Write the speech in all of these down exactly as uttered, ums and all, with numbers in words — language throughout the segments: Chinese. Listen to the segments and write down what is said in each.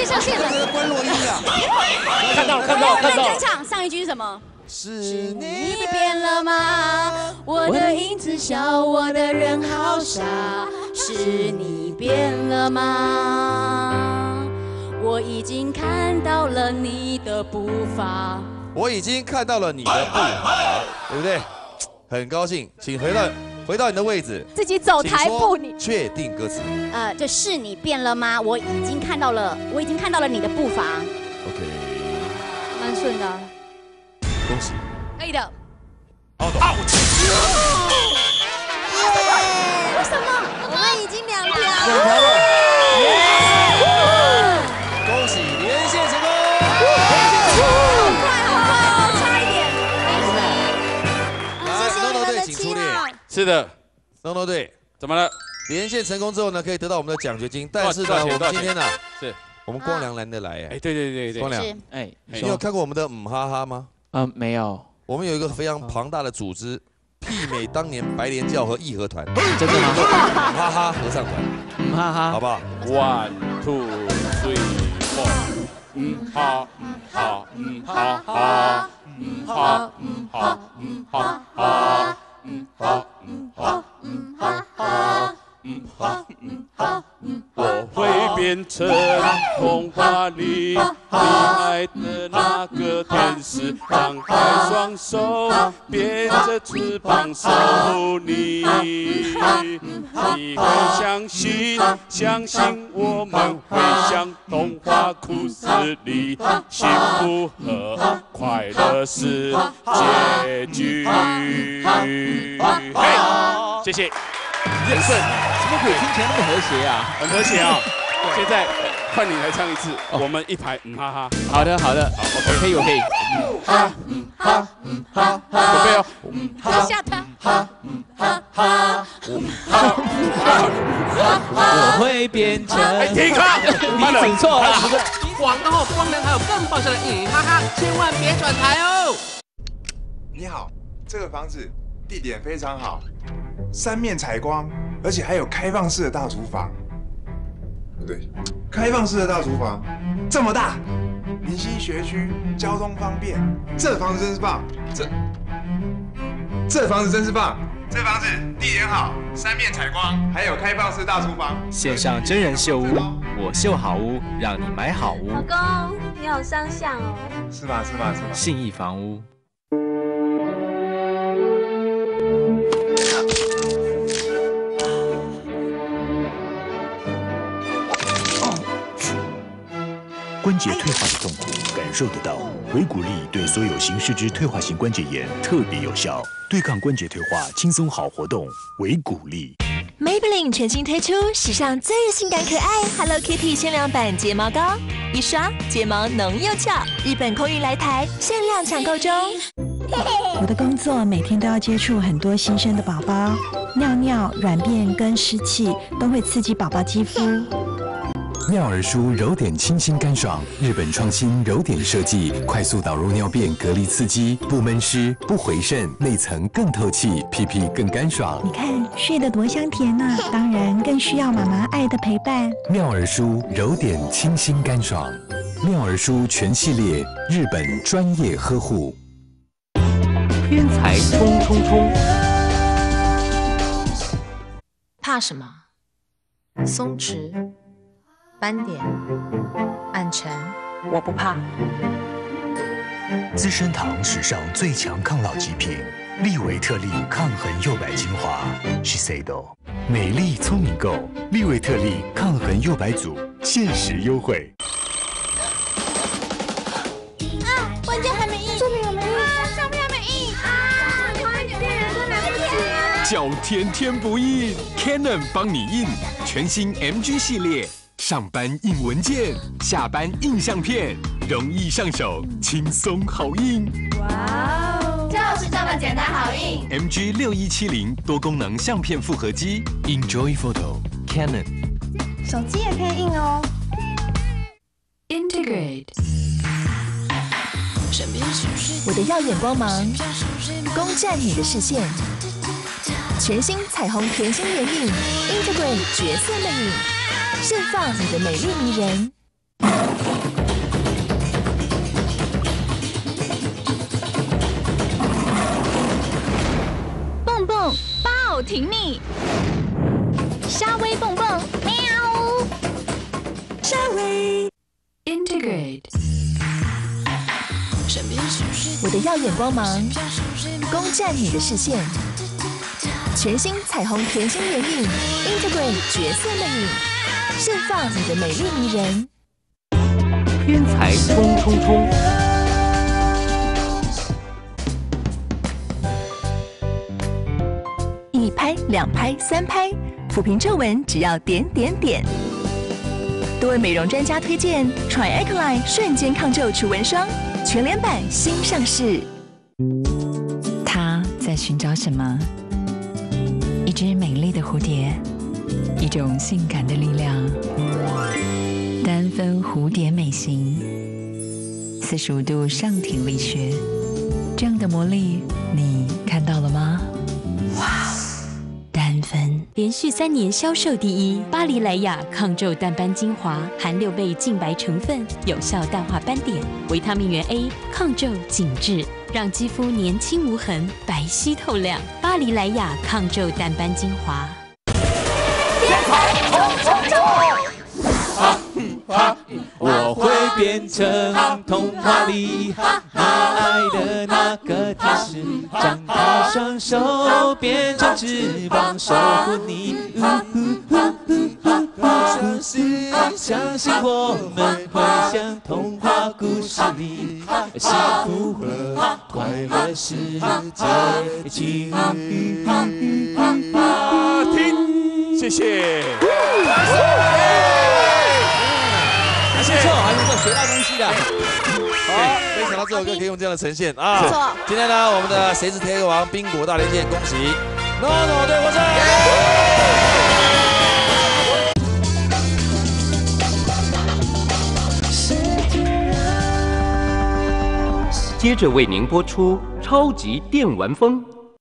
线上线了。 这是关落音啊！ 看到了，看到了，看到了。 整场上一句是什么？ 是你变了吗？我的影子笑我的人好傻，是你变了吗？我已经看到了你的步伐， 我已经看到了你的步伐，对不对？很高兴，请回到回到你的位置， 自己走台步你。 确定歌词。 呃，就是你变了吗？我已经看到了，我已经看到了你的步伐。 OK， 蛮顺的。 恭喜， 可以的。 好的。 为什么？我们已经两条了。 两条了。恭喜连线成功！连线成功！ 好快，好快哦，差一点。 来 ，NONO 队请出列。 是的 ，NONO 队怎么了？ 连线成功之后呢，可以得到我们的奖学金，但是呢， 多少钱我们今天呢， 是我们光良难得来哎， 哎。 对对对对， 光良， 哎， 你有看过我们的嗯哈哈吗？ 嗯，没有。 我们有一个非常庞大的组织，媲美当年白莲教和义和团， 真的吗？ 哈哈合唱团， 嗯哈哈， 好不好 ？One two three four， 嗯好，好，嗯好好，嗯好，嗯好，嗯好好，嗯好，嗯好，嗯好好，嗯好，嗯好，我会变成童话里你爱的那个天使，张开双手，变着翅膀守护你。你会相信，相信我们会像童话故事里，幸福和快乐是结局。嘿，谢谢。 认顺，怎么鬼听起来那么和谐啊？ 很和谐啊！现在换你来唱一次，我们一排嗯哈哈。 好的好的，好，我可以我可以。 哈嗯哈嗯哈哈，准备哦。 等下他。 哈嗯哈哈嗯哈我会变成。 哎，停卡！ 你指错了。 广告后光良还有更爆笑的嗯哈哈，千万别转台哦。 你好，这个房子地点非常好。 三面采光，而且还有开放式的大厨房。不对，开放式的大厨房这么大，明溪学区，交通方便。这房子真是棒，这这房子真是棒，这房子地点好，三面采光，还有开放式大厨房。 线上真人秀屋，我秀好屋，让你买好屋。 老公，你好相像哦。 是吧？是吧？是吧？ 信义房屋。 关节退化的痛苦感受得到，维骨力对所有形式之退化性关节炎特别有效，对抗关节退化，轻松好活动。维骨力。 Maybelline 全新推出史上最性感可爱 Hello Kitty 限量版睫毛膏，一刷睫毛浓又翘，日本空运来台，限量抢购中。 我的工作每天都要接触很多新生的宝宝，尿尿、软便跟湿气都会刺激宝宝肌肤。 妙儿舒柔点清新干爽，日本创新柔点设计，快速导入尿便，隔离刺激，不闷湿，不回渗，内层更透气，屁屁更干爽。 你看睡得多香甜啊！当然更需要妈妈爱的陪伴。 妙儿舒柔点清新干爽，妙儿舒全系列日本专业呵护。 天才冲冲冲！ 怕什么？松弛。 斑点、暗沉，我不怕。 资生堂史上最强抗老极品，利维特利抗痕釉白精华 ，Shiseido， 美丽聪明购，利维特利抗痕釉白组限时优惠。 啊，关键还没印，这里有没印？啊，上面还没印啊！快点，店员都来不及了。 叫天天不印 ，Canon 帮你印全新 M G 系列。 上班印文件，下班印相片，容易上手，轻松好印。 哇哦，就是这么简单好印。 M G 六一七零多功能相片复合机 ，Enjoy Photo Canon。 手机也可以印哦。 Integrate。我的耀眼光芒，攻占你的视线。全新彩虹甜心眼影 ，Integrate 绝色魅影。 绽放你的美丽迷人。 有挺你。沙威蹦蹦，喵！ 沙威 Integrate。 我的耀眼光芒，攻占你的视线。全新彩虹甜心联映 Integrate 角色魅影，绽放你的美丽迷人。 天才冲冲冲！ 一拍、两拍、三拍，抚平皱纹只要点点点。多位美容专家推荐 Tri-Alkaline 瞬间抗皱除纹霜，全联版新上市。 他在寻找什么？一只美丽的蝴蝶，一种性感的力量。单分蝴蝶美型，四十五度上挺力学，这样的魔力你看到了吗？哇！单分连续三年销售第一，巴黎莱雅抗皱淡斑精华含六倍净白成分，有效淡化斑点，维他命原 A 抗皱紧致，让肌肤年轻无痕，白皙透亮。巴黎莱雅抗皱淡斑精华。 天才冲冲冲！啊啊！我会变成童话里你爱的那个天使，张开双手变成翅膀守护你。相信，相信我们会像童话故事里，幸福和快乐世界去。 听，谢谢。 不错，还不错，学到东西了。 好，没想到这首歌可以用这样的呈现啊！ 不错。 今天呢，我们的谁是铁王冰果大连线，恭喜 No No 对获胜。 接着为您播出超级电玩风。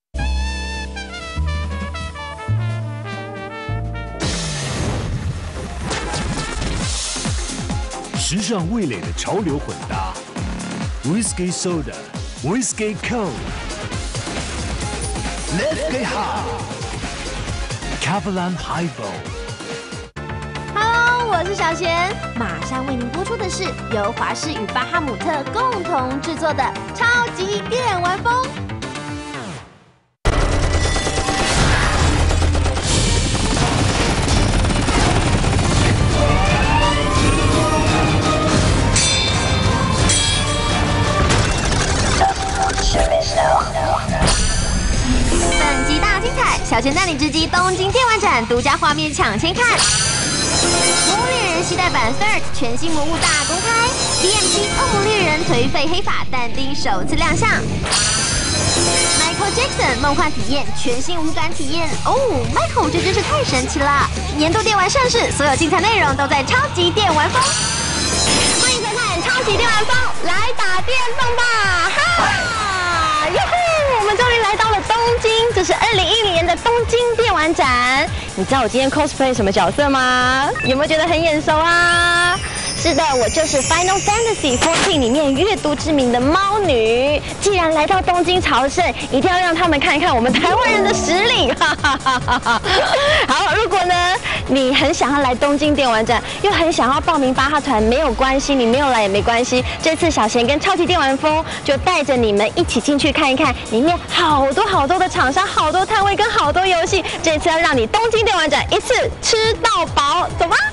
时尚味蕾的潮流混搭 ，Whisky Soda、Whisky Cold、Let's Get High、Catalan Highball。Hello， 我是小贤，马上为您播出的是由华视与巴哈姆特共同制作的超级电玩风。本集大精彩，小贤带你直击东京电玩展独家画面抢先看。魔物猎人系代版 Third 全新魔物大公开 ，D M C 恶魔猎人颓废黑发但丁首次亮相。Michael Jackson 梦幻体验全新无感体验哦 ，Michael 这真是太神奇了！年度电玩盛事，所有精彩内容都在超级电玩风。欢迎收看超级电玩风，来打电动吧！哈，哟呼！我们终于来到了东京，这是二零一零年的东京电玩展。你知道我今天 cosplay 什么角色吗？有没有觉得很眼熟啊？是的，我就是 Final Fantasy 十四里面阅读知名的猫女。既然来到东京朝圣，一定要让他们看一看我们台湾人的实力。哈哈哈哈哈！好，如果呢你很想要来东京电玩展，又很想要报名巴哈团，没有关系，你没有来也没关系。这次小贤跟超级电玩风就带着你们一起进去看一看，里面好多好多的厂商、好多摊位跟好多游戏。这次要让你东京电玩展一次吃到饱，走吧！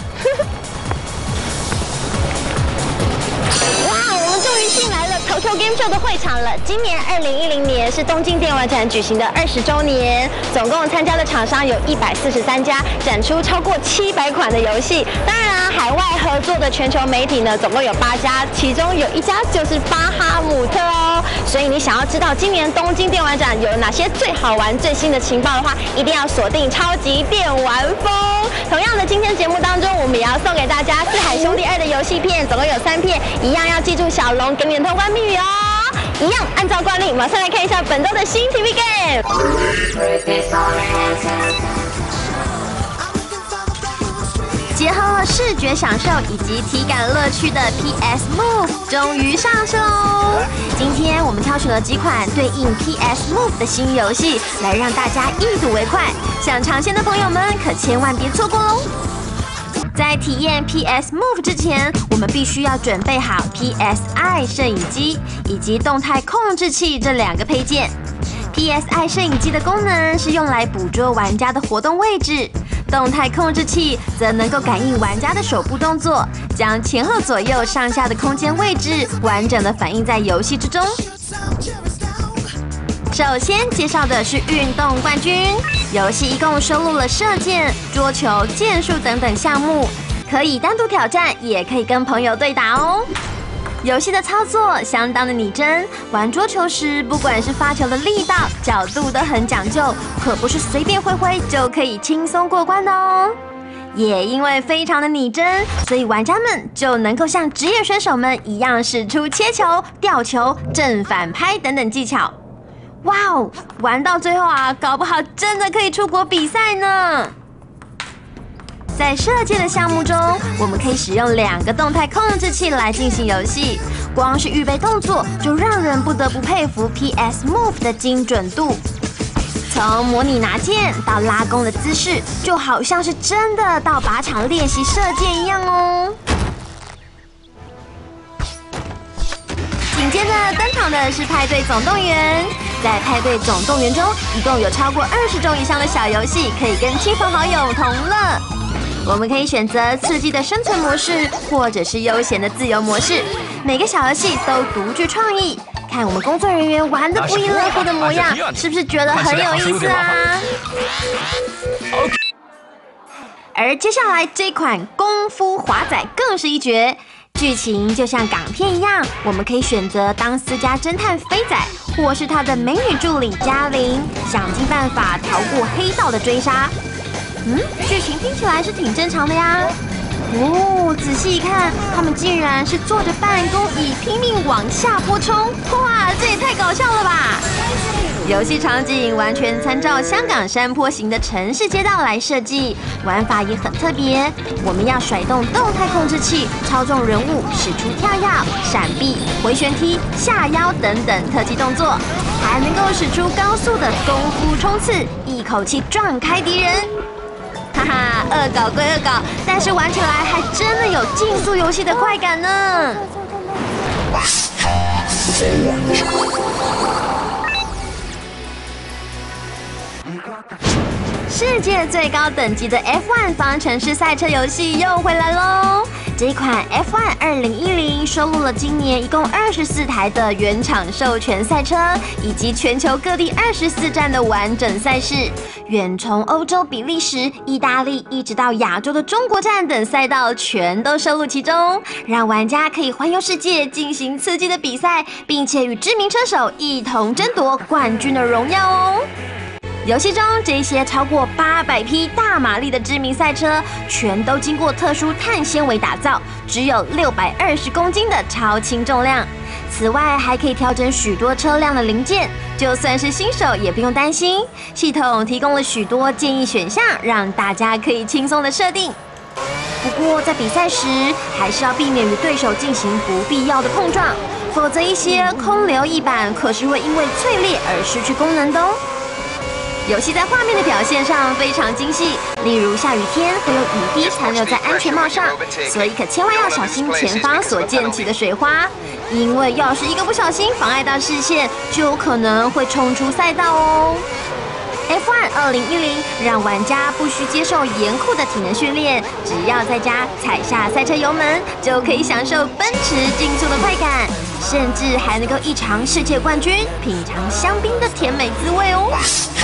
哇，我们终于进来了 Tokyo Game Show 的会场了。今年二零一零年是东京电玩展举行的二十周年，总共参加的厂商有一百四十三家，展出超过七百款的游戏。当然啊，海外合作的全球媒体呢，总共有八家，其中有一家就是巴哈姆特哦。所以你想要知道今年东京电玩展有哪些最好玩、最新的情报的话，一定要锁定超级电玩风。同样的，今天节目当中，我们也要送给大家《四海兄弟二》的游戏片，总共有三片，一样要记住小龙给你的通关密语哦。一样按照惯例，马上来看一下本周的新 T V Game。 结合了视觉享受以及体感乐趣的 P S Move 终于上市喽！今天我们挑选了几款对应 P S Move 的新游戏，来让大家一睹为快。想尝鲜的朋友们可千万别错过喽！在体验 P S Move 之前，我们必须要准备好 P S I 摄影机以及动态控制器这两个配件。P S I 摄影机的功能是用来捕捉玩家的活动位置，动态控制器则能够感应玩家的手部动作，将前后左右上下的空间位置完整的反映在游戏之中。首先介绍的是运动冠军，游戏一共收录了射箭、桌球、剑术等等项目，可以单独挑战，也可以跟朋友对打哦。游戏的操作相当的拟真，玩桌球时，不管是发球的力道、角度都很讲究，可不是随便挥挥就可以轻松过关的哦。也因为非常的拟真，所以玩家们就能够像职业选手们一样使出切球、吊球、正反拍等等技巧。哇哦，玩到最后啊，搞不好真的可以出国比赛呢！在射箭的项目中，我们可以使用两个动态控制器来进行游戏，光是预备动作就让人不得不佩服 P S Move 的精准度。从模拟拿箭到拉弓的姿势，就好像是真的到靶场练习射箭一样哦。紧接着登场的是派对总动员。在派对总动员中，一共有超过二十种以上的小游戏可以跟亲朋好友同乐。我们可以选择刺激的生存模式，或者是悠闲的自由模式。每个小游戏都独具创意，看我们工作人员玩得不亦乐乎的模样，是不是觉得很有意思啊？而接下来这款功夫滑仔更是一绝。剧情就像港片一样，我们可以选择当私家侦探飞仔，或是他的美女助理嘉玲，想尽办法逃过黑道的追杀。嗯，剧情听起来是挺正常的呀。哦，仔细一看，他们竟然是坐着办公椅拼命往下坡冲！哇，这也太搞笑了吧！游戏场景完全参照香港山坡型的城市街道来设计，玩法也很特别。我们要甩动动态控制器，操纵人物，使出跳跃、闪避、回旋踢、下腰等等特技动作，还能够使出高速的功夫冲刺，一口气撞开敌人。哈哈，恶搞归恶搞，但是玩起来还真的有竞速游戏的快感呢。世界最高等级的 F 一 方程式赛车游戏又回来喽！这款 F 一 二零一零收录了今年一共二十四台的原厂授权赛车，以及全球各地二十四站的完整赛事，远从欧洲比利时、意大利一直到亚洲的中国站等赛道全都收录其中，让玩家可以环游世界进行刺激的比赛，并且与知名车手一同争夺冠军的荣耀哦！游戏中这些超过八百匹大马力的知名赛车，全都经过特殊碳纤维打造，只有六百二十公斤的超轻重量。此外，还可以调整许多车辆的零件，就算是新手也不用担心。系统提供了许多建议选项，让大家可以轻松的设定。不过在比赛时，还是要避免与对手进行不必要的碰撞，否则一些空留翼板可是会因为脆裂而失去功能的哦。游戏在画面的表现上非常精细，例如下雨天会有雨滴残留在安全帽上，所以可千万要小心前方所溅起的水花，因为要是一个不小心妨碍到视线，就有可能会冲出赛道哦。F 一 二零一零让玩家不需接受严酷的体能训练，只要在家踩下赛车油门，就可以享受奔驰竞速的快感，甚至还能够一尝世界冠军，品尝香槟的甜美滋味哦。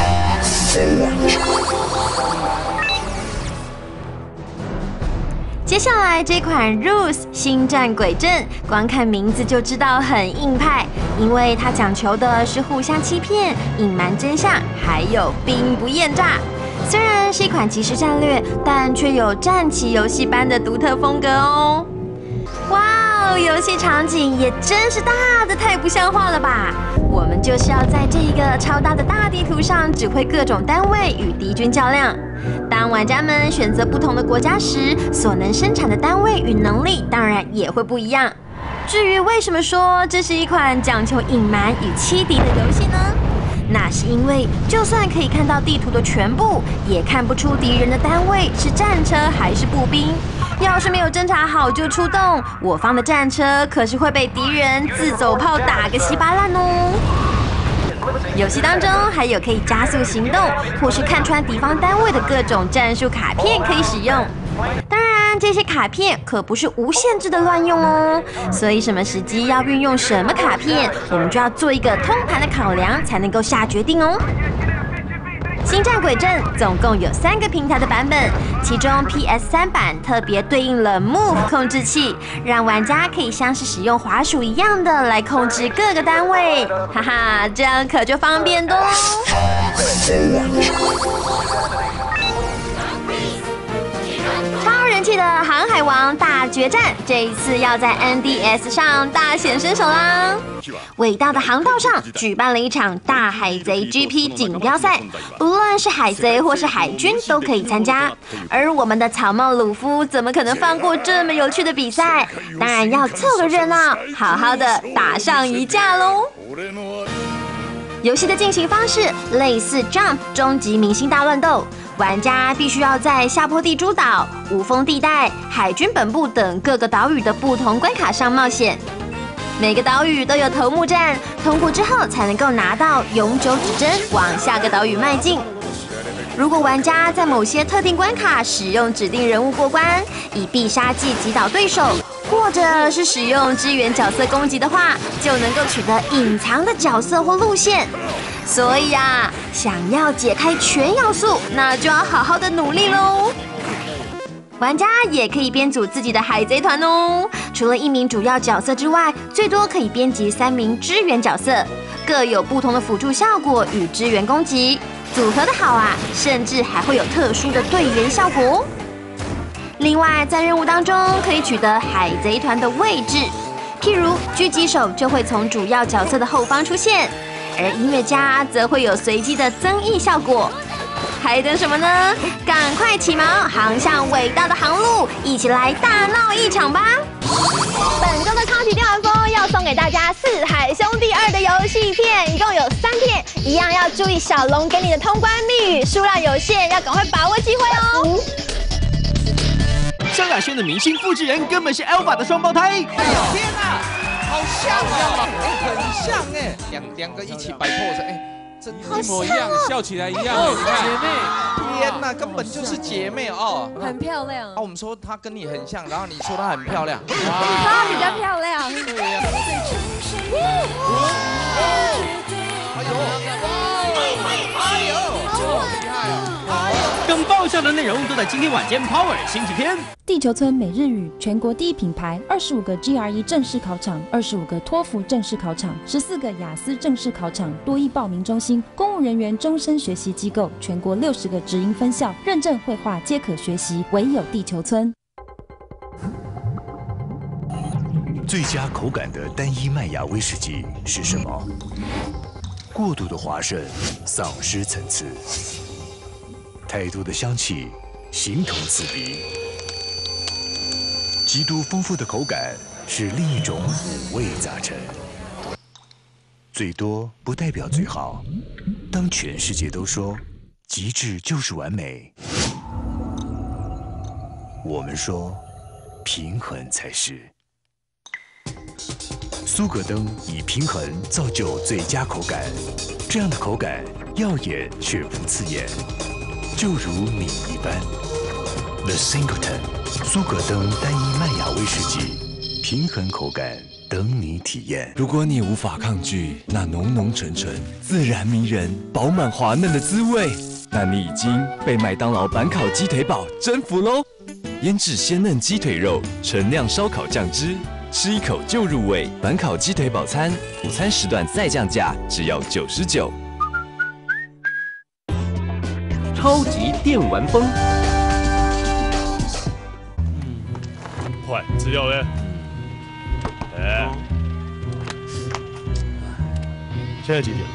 接下来这款 Ruse 星战鬼阵，光看名字就知道很硬派，因为它讲求的是互相欺骗、隐瞒真相，还有兵不厌诈。虽然是一款即时战略，但却有战棋游戏般的独特风格哦。哇哦，游戏戏场景也真是大的太不像话了吧！我们就是要在这一个超大的大地图上指挥各种单位与敌军较量。当玩家们选择不同的国家时，所能生产的单位与能力当然也会不一样。至于为什么说这是一款讲求隐瞒与欺敌的游戏呢？那是因为就算可以看到地图的全部，也看不出敌人的单位是战车还是步兵。要是没有侦查好就出动，我方的战车可是会被敌人自走炮打个稀巴烂哦。游戏当中还有可以加速行动，或是看穿敌方单位的各种战术卡片可以使用。当然，这些卡片可不是无限制的乱用哦，所以什么时机要运用什么卡片，我们就要做一个通盘的考量，才能够下决定哦。星战鬼阵总共有三个平台的版本，其中 P S 三 版特别对应了 Move 控制器，让玩家可以像是使用滑鼠一样的来控制各个单位，哈哈，这样可就方便多喽。超人气的《航海王大决战》这一次要在 N D S 上大显身手啦！伟大的航道上举办了一场大海贼 G P 锦标赛，不论是海贼或是海军都可以参加。而我们的草帽鲁夫怎么可能放过这么有趣的比赛？当然要凑个热闹，好好的打上一架喽！游戏的进行方式类似 Jump 终极明星大乱斗，玩家必须要在下坡地诸岛、无风地带、海军本部等各个岛屿的不同关卡上冒险。每个岛屿都有头目战，通过之后才能够拿到永久指针，往下个岛屿迈进。如果玩家在某些特定关卡使用指定人物过关，以必杀技击倒对手，或者是使用支援角色攻击的话，就能够取得隐藏的角色或路线。所以啊，想要解开全要素，那就要好好的努力喽。玩家也可以编组自己的海贼团哦，除了一名主要角色之外，最多可以编辑三名支援角色，各有不同的辅助效果与支援攻击。组合的好啊，甚至还会有特殊的队员效果哦。另外，在任务当中可以取得海贼团的位置，譬如狙击手就会从主要角色的后方出现，而音乐家则会有随机的增益效果。还等什么呢？赶快起锚，航向伟大的航路，一起来大闹一场吧！本周的超级电玩风要送给大家《四海兄弟二》的游戏片，一共有三片，一样要注意小龙给你的通关密语，数量有限，要赶快把握机会哦。 萧亚轩的明星复制人根本是 Alpha 的双胞胎。哎呦天哪，好像啊，哎，很像哎，两两个一起摆 pose， 哎。一模一样，笑起来一样，你看，姐妹，天哪，根本就是姐妹哦， 很漂亮。 啊，我们说她跟你很像，然后你说她很漂亮， 她比较漂亮。对呀。 哎呦，哎呦，好厉害啊！ 更爆笑的内容都在今天晚间 Power 星期天。 地球村每日语全国第一品牌，二十五个 G R E 正式考场，二十五个托福正式考场，十四个雅思正式考场，多益报名中心，公务人员终身学习机构，全国六十个直营分校，认证绘画皆可学习，唯有地球村。 最佳口感的单一麦芽威士忌是什么？过度的华盛，丧失层次；太多的香气，形同刺鼻。极度丰富的口感是另一种五味杂陈。最多不代表最好。当全世界都说极致就是完美，我们说平衡才是。苏格登以平衡造就最佳口感，这样的口感耀眼却不刺眼，就如你一般。The Singleton 苏格登单一麦芽威士忌，平衡口感，等你体验。 如果你无法抗拒那浓浓沉沉、自然迷人、饱满滑嫩的滋味，那你已经被麦当劳板烤鸡腿堡征服喽！腌制鲜嫩鸡腿肉，纯酿烧烤酱汁。吃一口就入味，板烤鸡腿堡餐，午餐时段再降价，只要九十九。 超级电玩风。 快，资料嘞？ 哎， 现在几点？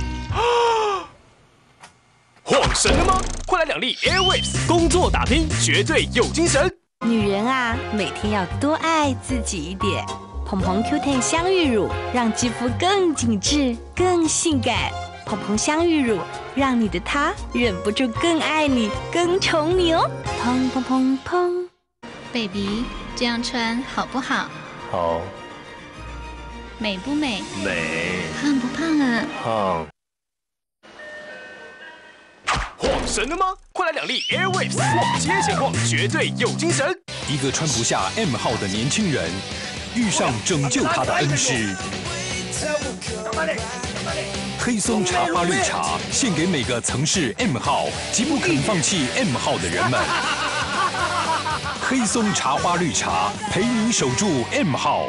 晃神了吗？快来两粒 Airwaves， 工作打拼绝对有精神。 女人啊，每天要多爱自己一点。蓬蓬 Q 十 香芋乳让肌肤更紧致、更性感。蓬蓬香芋乳让你的他忍不住更爱你、更宠你哦。砰砰砰砰 ，baby， 这样穿好不好？ 好。 美不美？ 美。 胖不胖啊？ 胖。 晃神了吗？快来两粒 Airwaves， 逛街闲逛绝对有精神。 一个穿不下 M 号的年轻人，遇上拯救他的恩师。黑松茶花绿茶献给每个曾是 M 号及不肯放弃 M 号的人们。黑松茶花绿茶陪你守住 M 号。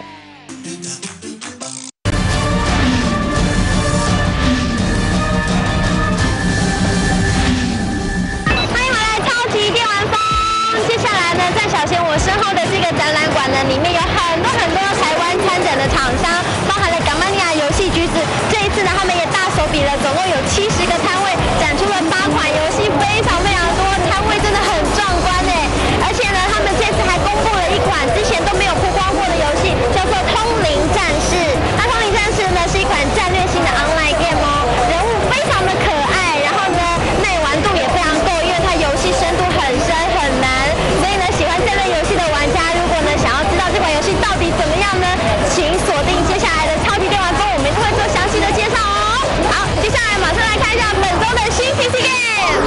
接下来呢，在小贤我身后的这个展览馆呢，里面有很多很多台湾参展的厂商，包含了港曼尼亚游戏橘子。这一次呢，他们也大手笔了，总共有七十个摊位，展出了八款游戏，非常非常多，摊位真的很壮观呢。而且呢，他们这次还公布了一款之前都没有曝光过的游戏，叫做《通灵战士》。那《通灵战士》呢，是一款战略性的 online game 哦，人物非常的可爱，然后呢，耐玩度也非常够，因为它游戏深度很深很难。所以呢，喜欢这类游戏的玩家，如果呢想要知道这款游戏到底怎么样呢，请锁定接下来的超级电玩风，我们会做详细的介绍哦。好，接下来马上来看一下本周的新 P C Game。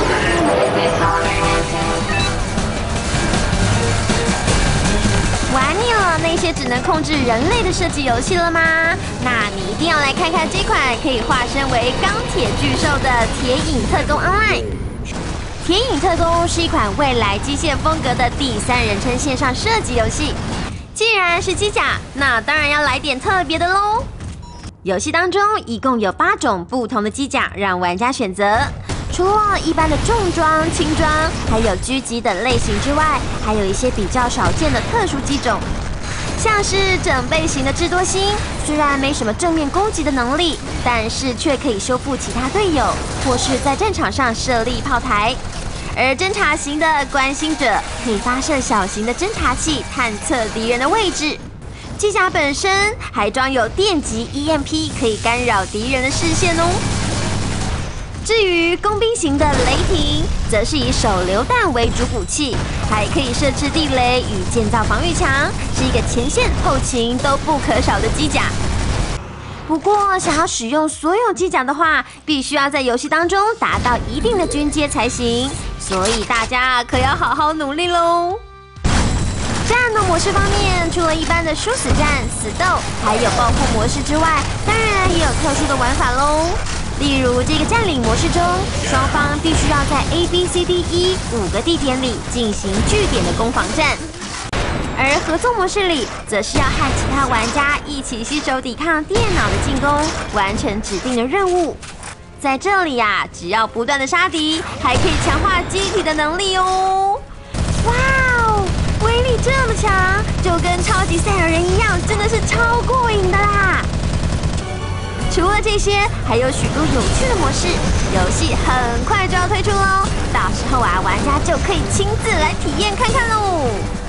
玩腻了那些只能控制人类的射击游戏了吗？那你一定要来看看这款可以化身为钢铁巨兽的《铁影特工 Online》。《铁影特工》是一款未来机械风格的第三人称线上射击游戏。既然是机甲，那当然要来点特别的喽。游戏当中一共有八种不同的机甲让玩家选择，除了一般的重装、轻装，还有狙击等类型之外，还有一些比较少见的特殊机种，像是整背型的智多星，虽然没什么正面攻击的能力，但是却可以修复其他队友，或是在战场上设立炮台。而侦察型的关心者可以发射小型的侦察器，探测敌人的位置。机甲本身还装有电击 E M P， 可以干扰敌人的视线哦。至于工兵型的雷霆，则是以手榴弹为主武器，还可以设置地雷与建造防御墙，是一个前线后勤都不可少的机甲。不过，想要使用所有机甲的话，必须要在游戏当中达到一定的军阶才行，所以大家可要好好努力喽。战斗模式方面，除了一般的殊死战、死斗，还有爆破模式之外，当然也有特殊的玩法喽。例如这个占领模式中，双方必须要在 A B C D E 五个地点里进行据点的攻防战。而合作模式里，则是要和其他玩家一起携手抵抗电脑的进攻，完成指定的任务。在这里呀、啊，只要不断的杀敌，还可以强化机体的能力哦。哇哦，威力这么强，就跟超级赛亚人一样，真的是超过瘾的啦！除了这些，还有许多有趣的模式，游戏很快就要推出喽，到时候啊，玩家就可以亲自来体验看看喽。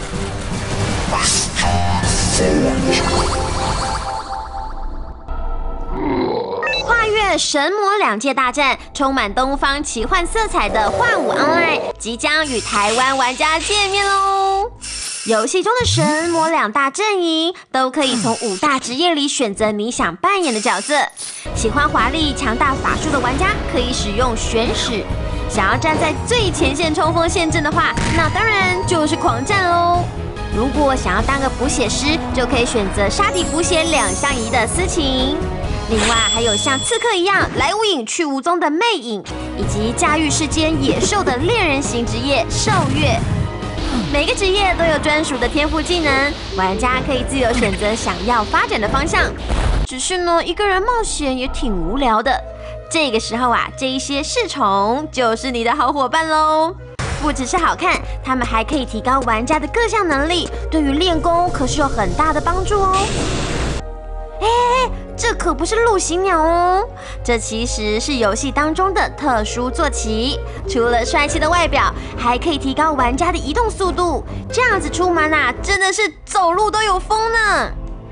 跨越神魔两界大战，充满东方奇幻色彩的幻舞 Online 即将与台湾玩家见面喽！游戏中的神魔两大阵营都可以从五大职业里选择你想扮演的角色。喜欢华丽强大法术的玩家可以使用玄使，想要站在最前线冲锋陷阵的话，那当然就是狂战喽。如果想要当个补血师，就可以选择杀敌补血两相宜的私情。另外还有像刺客一样来无影去无踪的魅影，以及驾驭世间野兽的猎人型职业兽月。每个职业都有专属的天赋技能，玩家可以自由选择想要发展的方向。只是呢，一个人冒险也挺无聊的。这个时候啊，这一些侍从就是你的好伙伴喽。 不只是好看，它们还可以提高玩家的各项能力，对于练功可是有很大的帮助哦。哎，这可不是陆行鸟哦，这其实是游戏当中的特殊坐骑。除了帅气的外表，还可以提高玩家的移动速度，这样子出门啊，真的是走路都有风呢。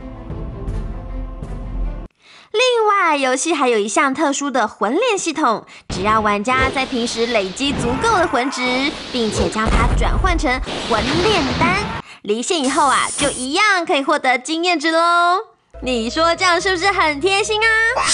另外，游戏还有一项特殊的魂链系统，只要玩家在平时累积足够的魂值，并且将它转换成魂链丹，离线以后啊，就一样可以获得经验值喽。你说这样是不是很贴心啊？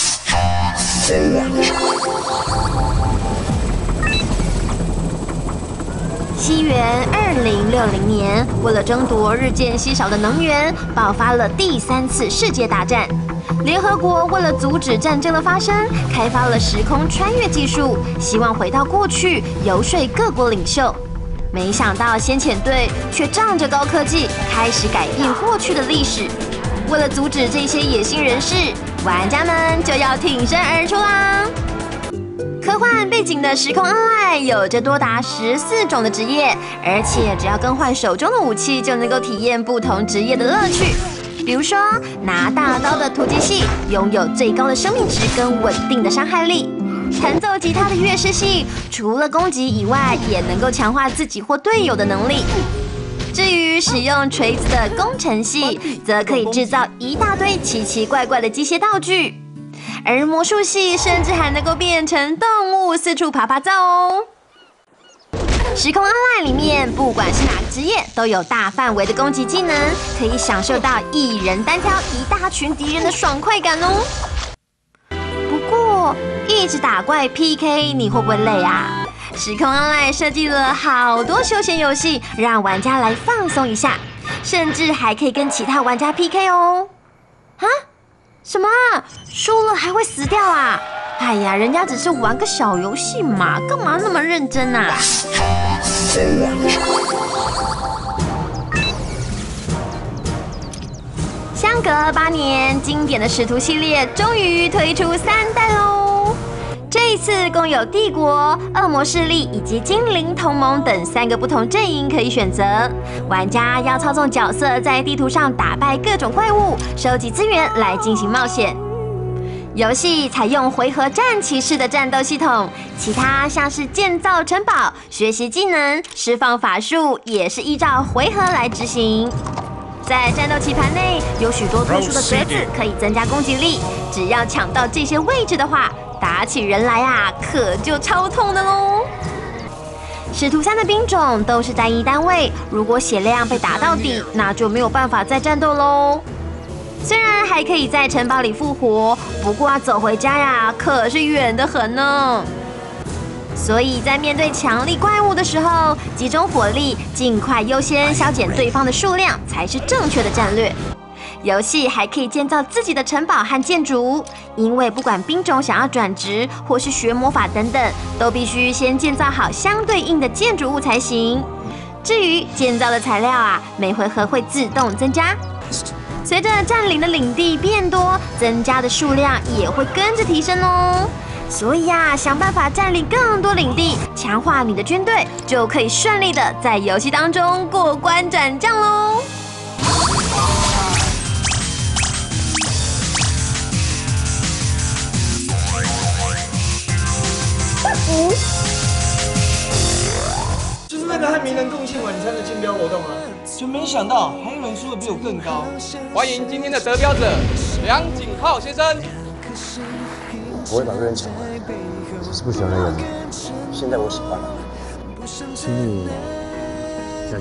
西元二零六零年，为了争夺日渐稀少的能源，爆发了第三次世界大战。联合国为了阻止战争的发生，开发了时空穿越技术，希望回到过去游说各国领袖。没想到先遣队却仗着高科技，开始改变过去的历史。为了阻止这些野心人士，玩家们就要挺身而出啦！科幻背景的时空 Online 有着多达十四种的职业，而且只要更换手中的武器，就能够体验不同职业的乐趣。比如说，拿大刀的突击系拥有最高的生命值跟稳定的伤害力；弹奏吉他的乐师系除了攻击以外，也能够强化自己或队友的能力。至于使用锤子的工程系，则可以制造一大堆奇奇怪怪的机械道具，而魔术系甚至还能够变成动物四处爬爬照哦。时空 Online 里面，不管是哪个职业，都有大范围的攻击技能，可以享受到一人单挑一大群敌人的爽快感哦。不过，一直打怪 P K， 你会不会累啊？时空 Online 设计了好多休闲游戏，让玩家来放松一下，甚至还可以跟其他玩家 P K 哦。啊？什么啊？输了还会死掉啊？哎呀，人家只是玩个小游戏嘛，干嘛那么认真啊？相隔八年，经典的使徒系列终于推出三代喽！这一次共有帝国、恶魔势力以及精灵同盟等三个不同阵营可以选择。玩家要操纵角色在地图上打败各种怪物，收集资源来进行冒险。游戏采用回合战棋式的战斗系统，其他像是建造城堡、学习技能、释放法术，也是依照回合来执行。在战斗棋盘内有许多特殊的格子，可以增加攻击力。只要抢到这些位置的话，打起人来啊，可就超痛的喽！使徒三的兵种都是单一单位，如果血量被打到底，那就没有办法再战斗喽。虽然还可以在城堡里复活，不过要走回家呀，可是远得很呢。所以在面对强力怪物的时候，集中火力，尽快优先削减对方的数量，才是正确的战略。游戏还可以建造自己的城堡和建筑，因为不管兵种想要转职或是学魔法等等，都必须先建造好相对应的建筑物才行。至于建造的材料啊，每回合会自动增加。随着占领的领地变多，增加的数量也会跟着提升哦。所以呀、啊，想办法占领更多领地，强化你的军队，就可以顺利的在游戏当中过关斩将喽。 嗯，就是为了和名人共庆晚餐的竞标活动啊！就没想到还有人输的比我更高。 欢迎今天的得标者梁景浩先生。 我会把瑞恩抢回来，只是不喜欢瑞恩了。现在我喜欢了，请你加油。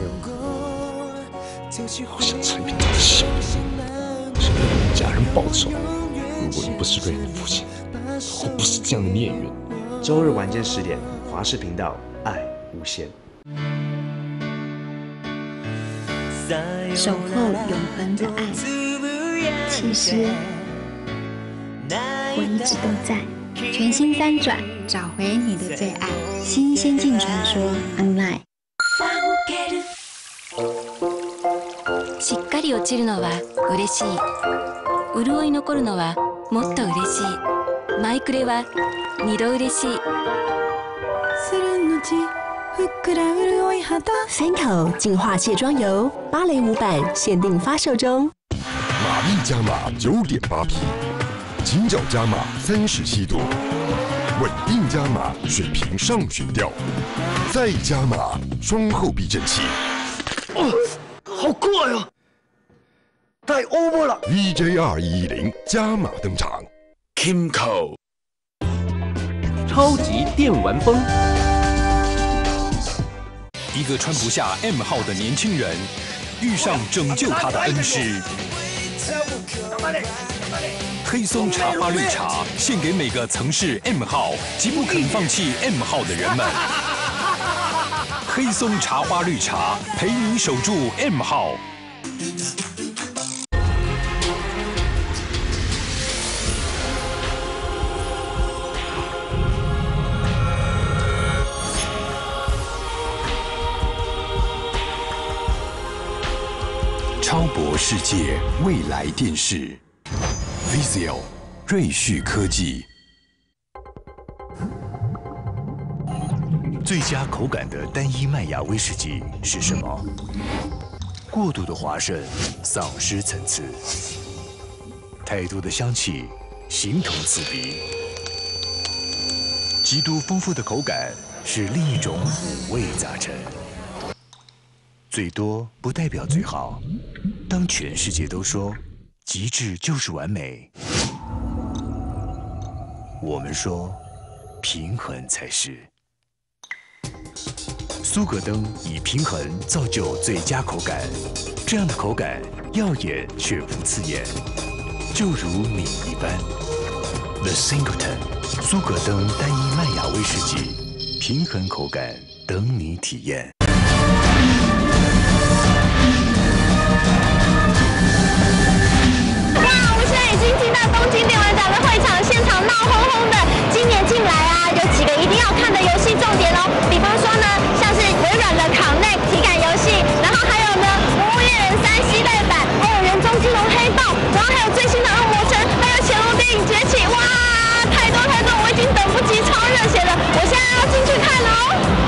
我想陈平常的笑，我想为你家人报仇。如果你不是瑞恩的父亲，我不是这样的孽缘。 周日晚间十点，华视频道，爱无限。 守候永恒的爱，其实我一直都在。全新翻转，找回你的最爱。新仙境传说 Online。 しっかり落ちるのは嬉しい。潤い残るのはもっと嬉しい。マイクレは二度嬉しい。 Fanco 净化卸妆油芭蕾舞版限定发售中， 马力加码九点八匹，倾角加码三十七度，稳定加码水平上悬吊，再加码双后避震器。 哦，好快哦！太 over 了。 V J R 一一零加码登场 ，Kimco 超级电玩风。 一个穿不下 M 号的年轻人，遇上拯救他的恩师。黑松茶花绿茶献给每个曾是 M 号及不肯放弃 M 号的人们。黑松茶花绿茶陪你守住 M 号。超博世界未来电视 ，Vizio 瑞旭科技。 最佳口感的单一麦芽威士忌是什么？过度的华盛丧失层次，太多的香气形同刺鼻。极度丰富的口感是另一种五味杂陈。最多不代表最好。当全世界都说极致就是完美，我们说平衡才是。苏格登以平衡造就最佳口感，这样的口感耀眼却不刺眼，就如你一般。The Singleton 苏格登单一麦芽威士忌，平衡口感，等你体验。 已经进到东京电玩展的会场，现场闹哄哄的。今年进来啊，有几个一定要看的游戏重点哦。比方说呢，像是微软的 Connect 体感游戏，然后还有呢《魔物猎人三》系列版，还有《人中金龙黑豹》，然后还有最新的《恶魔城》，还有《潜龙谍影崛起》。哇，太多太多，我已经等不及，超热血了！我现在要进去看了哦。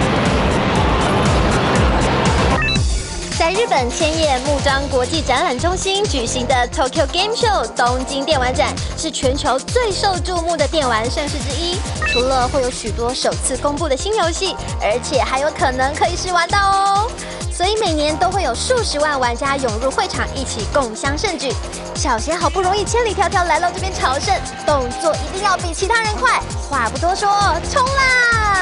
在日本千叶幕张国际展览中心举行的 Tokyo Game Show 东京电玩展是全球最受注目的电玩盛事之一。除了会有许多首次公布的新游戏，而且还有可能可以试玩到哦。所以每年都会有数十万玩家涌入会场，一起共襄盛举。小贤好不容易千里迢迢来到这边朝圣，动作一定要比其他人快。话不多说，冲啦！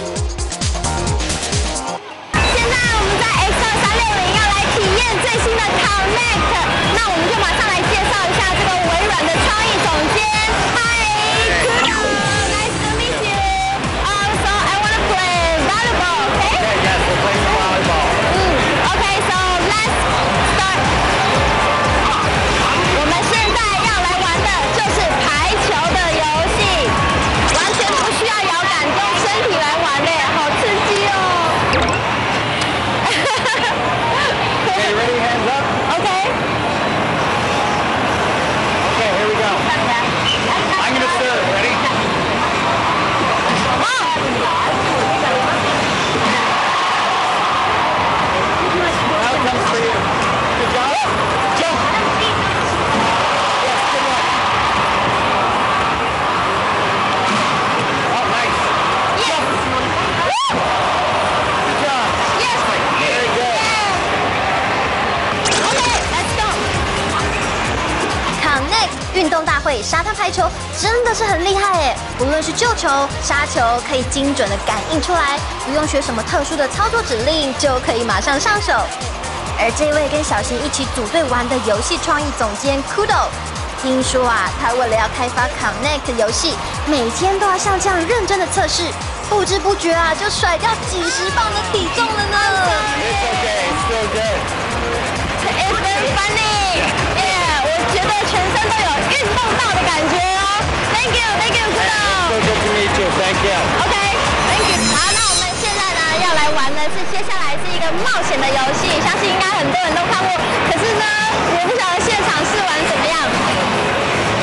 现在我们在 X 二三六零要来体验最新的 Connect， 那我们就马上来介绍一下这个微软的创意总监。Hi, nice to meet you. Uh, so I want to play volleyball, okay? Yeah, yes, we're playing volleyball. Mm, okay, so let's start. 我们现在要来玩的就是排球的游戏，完全不需要摇杆，用身体来玩嘞，好刺激哦！ Okay, ready? Hands up. Okay. Okay, here we go. I'm gonna serve. Ready? Now it comes for you. Good job. Jump. Yes, good one. Oh, nice. Yes. Good job. Yes. Very good. Okay, let's go. Connect 运动大会沙滩排球真的是很厉害耶！无论是救球、杀球，可以精准的感应出来，不用学什么特殊的操作指令，就可以马上上手。而这位跟小新一起组队玩的游戏创意总监 Kudo， 听说啊，他为了要开发 Connect 游戏，每天都要像这样认真的测试，不知不觉啊就甩掉几十磅的体重了呢。 It's okay. It's still good. It's very funny. Yeah， 我觉得全身都有运动到的感觉哦。Thank you, thank you, Kudo. So good to meet you. Thank you. OK, thank you. 好，那我们现在呢要来玩的是接下来是一个冒险的游戏，相信应该很多人都看过。可是呢，我不晓得现场试玩怎么样。